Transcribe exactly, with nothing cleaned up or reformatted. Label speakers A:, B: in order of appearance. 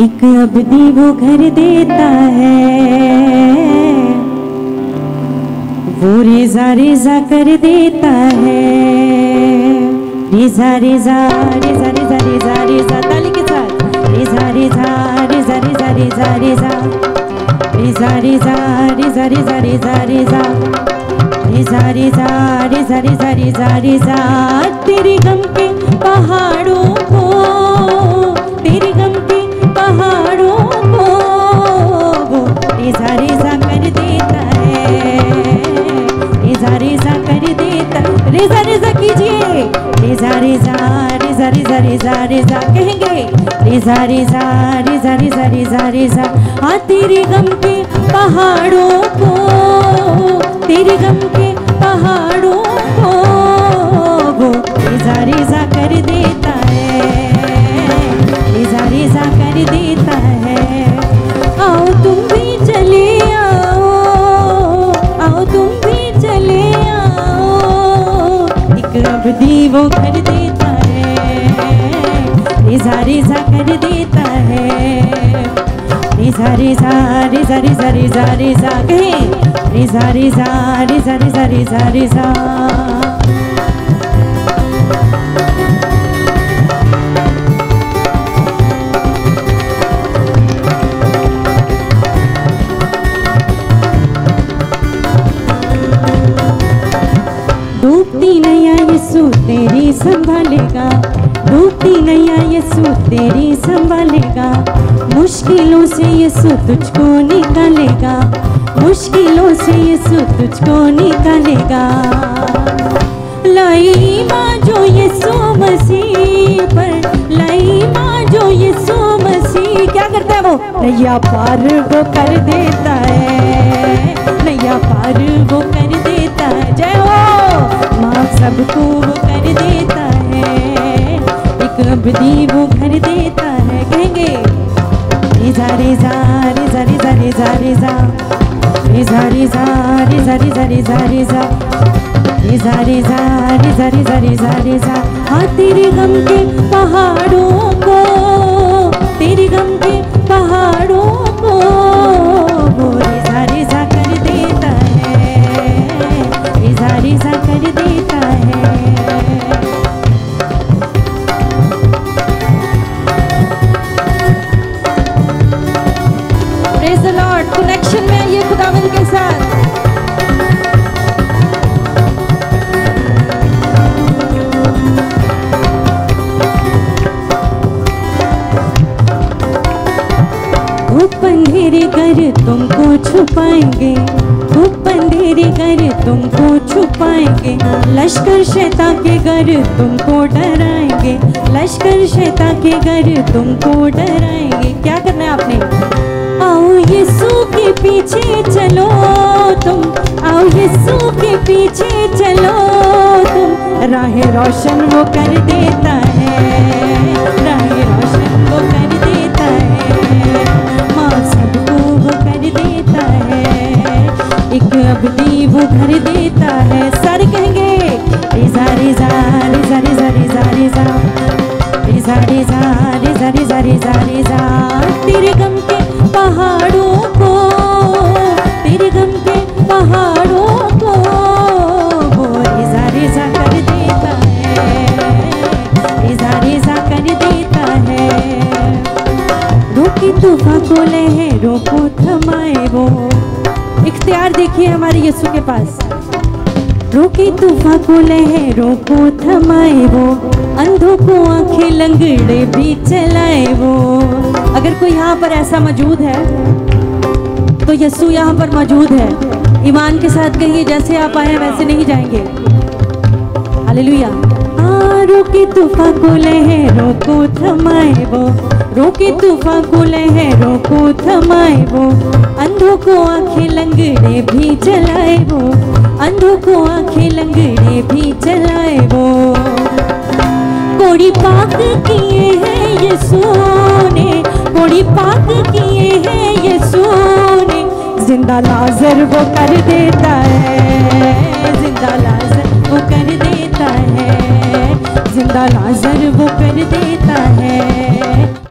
A: एक अबदी वो घर देता है, वो रेजा रेजा कर देता है। रेजा रेजा रेजा रेजा रेजा रेजा ताली के साथ। रेजा रेजा रेजा रेजा रेजा रेजा रेजा रेजा रेजा रेजा रेजा रेजा रेजा रेजा रेजा रेजा रेजा रेजा तेरे गम के पहाड़ों को, तेरे गम के पहाड़ों को वो रेजा रेजा कर देता है, रेजा रेजा कर देता। रेजा रेजा कीजिए। रेजा रेजा रेजा रेजा रेजा रेजा कहेंगे। रेजा रेजा रेजा रेजा रेजा रेजा हाँ तेरे गम के पहाड़ों को, तेरे गम के पहाड़ों को वो रेजा रेजा कर देता है, रेजा रेजा कर देता है। आओ तुम भी चले आओ, आओ तुम भी चले आओ, एक अबदी वो कर देता है, रेजा रेजा कर देता है। रेजा रेजा रेजा रेजा रेजा रेजा कहें। रेजा रेजा रेजा रेजा रेजा रेजा डूबती नैया यीशु तेरी संभालेगा, डूबती नैया यीशु तेरी संभालेगा। मुश्किलों से यीशु तुझको निकालेगा, मुश्किलों से यीशु तुझको निकालेगा। लाई माँ जो यीशु मसीह पर, लाई माँ जो यीशु मसीह क्या करता है वो नैया पार वो कर देता है, नैया पार वो कर देता है। जय हो माँ सबको वो कर देता है, एक अबदी वो घर देता है। कहेंगे रेजा रेजा रेजा रेजा रेजा रेजा रेजा रेजा रेजा रेजा रेजा रेजा रेजा रेजा रेजा रेजा रेजा रेजा हाँ तेरे गम के पहाड़ों को, तेरे गम के पहाड़ों को वो रेजा रेजा कर देता है, रेजा रेजा कर देता है। Praise the Lord. कनेक्शन में आइए खुदावंद के साथ। धूप अंधेरे कर तुमको छुपाएंगे, धूप अंधेरे कर तुमको छुपाएंगे। लश्कर शैतान के घर तुमको डराएंगे, लश्कर शैतान के घर तुमको डराएंगे। क्या करना है आपने? आओ यीशु के पीछे चलो तुम, आओ यीशु के पीछे चलो तुम। राह रोशन वो कर देता है, राह रोशन वो कर देता है। माँ सबको वो कर देता है, एक अबदी वो घर देता है। सारे कहेंगे रेजा रेजा रेजा रेजा रेजा रेजा रेजा रेजा रेजा रेजा रेजा रेजा तेरे गम के पहाड़ों को, तेरे गम के पहाड़ों को वो रेजा रेजा कर देता है, रेजा रेजा कर देता है। रोकी तूफान को लहरों को थमाए वो, इख्तियार देखिए हमारे यीशु के पास। रोकी तूफान को लहरों को थमाए वो, अंधों को आंखें लंगड़े भी चलाए वो। अगर कोई यहाँ पर ऐसा मौजूद है तो यीशु यहाँ पर मौजूद है। ईमान के साथ कहिए जैसे आप आए वैसे नहीं जाएंगे। हालेलुया। हाँ रोकी तूफान को लहरों को थमाए वो, रोकी तूफान को लहरों को थमाए वो। अंधों को आंखें लंगड़े भी चलाए वो, अंधों को आंखें लंगड़े भी चलाए वो। कोड़ी पाक किए हैं यीशु ने, कोड़ी पाक किए हैं यीशु ने। जिंदा लाजर वो कर देता है, जिंदा लाजर वो कर देता है, जिंदा लाजर वो कर देता है।